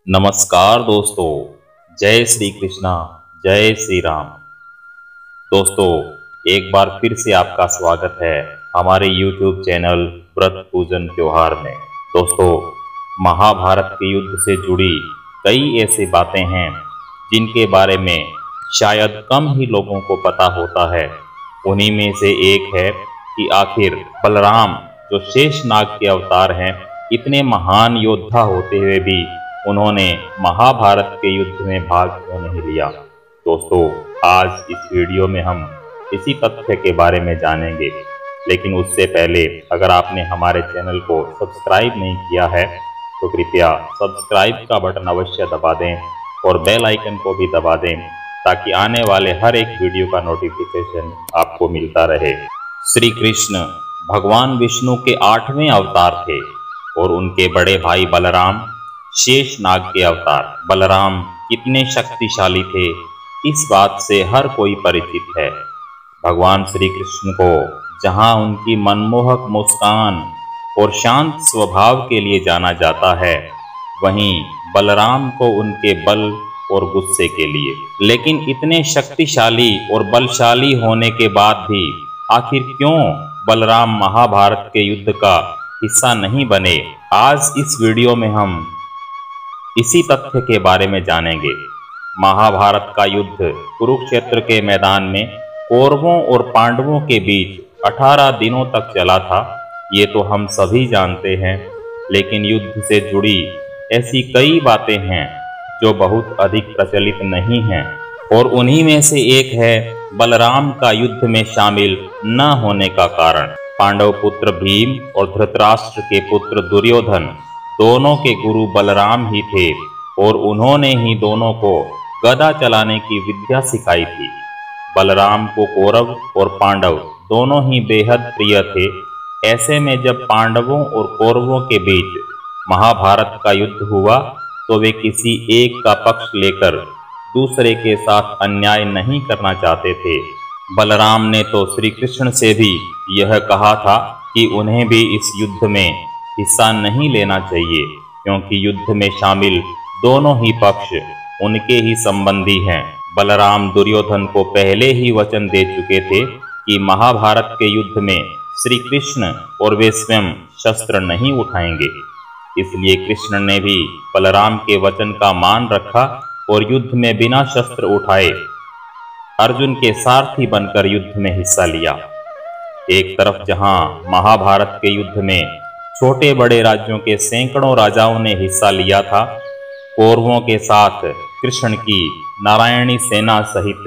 नमस्कार दोस्तों, जय श्री कृष्णा, जय श्री राम। दोस्तों, एक बार फिर से आपका स्वागत है हमारे YouTube चैनल व्रत पूजन त्योहार में। दोस्तों, महाभारत के युद्ध से जुड़ी कई ऐसी बातें हैं जिनके बारे में शायद कम ही लोगों को पता होता है। उन्हीं में से एक है कि आखिर बलराम जो शेषनाग के अवतार हैं, इतने महान योद्धा होते हुए भी उन्होंने महाभारत के युद्ध में भाग क्यों नहीं लिया। दोस्तों, आज इस वीडियो में हम इसी तथ्य के बारे में जानेंगे। लेकिन उससे पहले अगर आपने हमारे चैनल को सब्सक्राइब नहीं किया है तो कृपया सब्सक्राइब का बटन अवश्य दबा दें और बेल आइकन को भी दबा दें ताकि आने वाले हर एक वीडियो का नोटिफिकेशन आपको मिलता रहे। श्री कृष्ण भगवान विष्णु के 8वें अवतार थे और उनके बड़े भाई बलराम शेषनाग के अवतार। बलराम कितने शक्तिशाली थे, इस बात से हर कोई परिचित है। भगवान श्री कृष्ण को जहां उनकी मनमोहक मुस्कान और शांत स्वभाव के लिए जाना जाता है, वहीं बलराम को उनके बल और गुस्से के लिए। लेकिन इतने शक्तिशाली और बलशाली होने के बाद भी आखिर क्यों बलराम महाभारत के युद्ध का हिस्सा नहीं बने? आज इस वीडियो में हम इसी तथ्य के बारे में जानेंगे। महाभारत का युद्ध कुरुक्षेत्र के मैदान में कौरवों और पांडवों के बीच 18 दिनों तक चला था, ये तो हम सभी जानते हैं। लेकिन युद्ध से जुड़ी ऐसी कई बातें हैं जो बहुत अधिक प्रचलित नहीं हैं, और उन्हीं में से एक है बलराम का युद्ध में शामिल न होने का कारण। पांडव पुत्र भीम और धृतराष्ट्र के पुत्र दुर्योधन दोनों के गुरु बलराम ही थे और उन्होंने ही दोनों को गदा चलाने की विद्या सिखाई थी। बलराम को कौरव और पांडव दोनों ही बेहद प्रिय थे। ऐसे में जब पांडवों और कौरवों के बीच महाभारत का युद्ध हुआ तो वे किसी एक का पक्ष लेकर दूसरे के साथ अन्याय नहीं करना चाहते थे। बलराम ने तो श्री कृष्ण से भी यह कहा था कि उन्हें भी इस युद्ध में हिस्सा नहीं लेना चाहिए, क्योंकि युद्ध में शामिल दोनों ही पक्ष उनके ही संबंधी हैं। बलराम दुर्योधन को पहले ही वचन दे चुके थे कि महाभारत के युद्ध में श्री कृष्ण और वे स्वयं शस्त्र नहीं उठाएंगे। इसलिए कृष्ण ने भी बलराम के वचन का मान रखा और युद्ध में बिना शस्त्र उठाए अर्जुन के सारथी बनकर युद्ध में हिस्सा लिया। एक तरफ जहां महाभारत के युद्ध में छोटे बड़े राज्यों के सैकड़ों राजाओं ने हिस्सा लिया था, कौरवों के साथ कृष्ण की नारायणी सेना सहित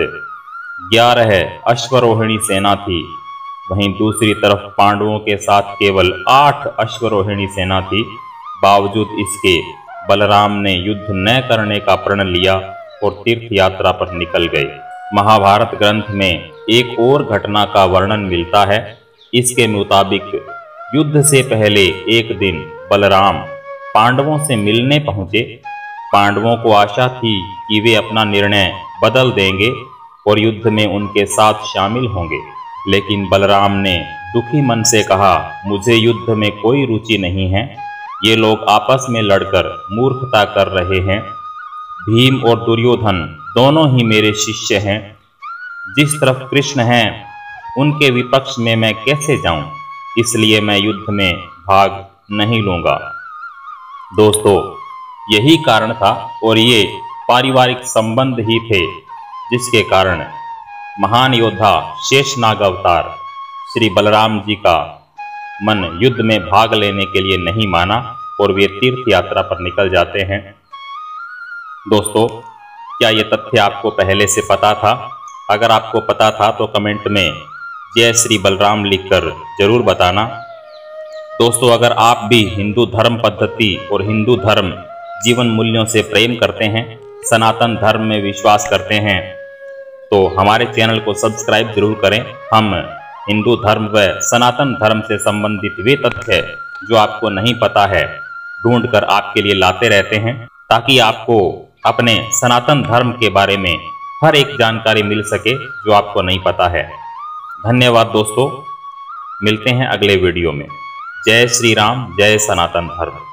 11 अश्वरोहिणी सेना थी। वहीं दूसरी तरफ पांडवों के साथ केवल 8 अश्वरोहिणी सेना थी। बावजूद इसके बलराम ने युद्ध न करने का प्रण लिया और तीर्थ यात्रा पर निकल गए। महाभारत ग्रंथ में एक और घटना का वर्णन मिलता है। इसके मुताबिक युद्ध से पहले एक दिन बलराम पांडवों से मिलने पहुंचे। पांडवों को आशा थी कि वे अपना निर्णय बदल देंगे और युद्ध में उनके साथ शामिल होंगे। लेकिन बलराम ने दुखी मन से कहा, मुझे युद्ध में कोई रुचि नहीं है। ये लोग आपस में लड़कर मूर्खता कर रहे हैं। भीम और दुर्योधन दोनों ही मेरे शिष्य हैं। जिस तरफ कृष्ण हैं उनके विपक्ष में मैं कैसे जाऊं? इसलिए मैं युद्ध में भाग नहीं लूंगा। दोस्तों, यही कारण था और ये पारिवारिक संबंध ही थे जिसके कारण महान योद्धा शेषनाग अवतार श्री बलराम जी का मन युद्ध में भाग लेने के लिए नहीं माना और वे तीर्थ यात्रा पर निकल जाते हैं। दोस्तों, क्या ये तथ्य आपको पहले से पता था? अगर आपको पता था तो कमेंट में जय श्री बलराम लिखकर जरूर बताना। दोस्तों, अगर आप भी हिंदू धर्म पद्धति और हिंदू धर्म जीवन मूल्यों से प्रेम करते हैं, सनातन धर्म में विश्वास करते हैं, तो हमारे चैनल को सब्सक्राइब जरूर करें। हम हिंदू धर्म व सनातन धर्म से संबंधित वे तथ्य जो आपको नहीं पता है ढूंढकर आपके लिए लाते रहते हैं, ताकि आपको अपने सनातन धर्म के बारे में हर एक जानकारी मिल सके जो आपको नहीं पता है। धन्यवाद दोस्तों, मिलते हैं अगले वीडियो में। जय श्री राम, जय सनातन धर्म।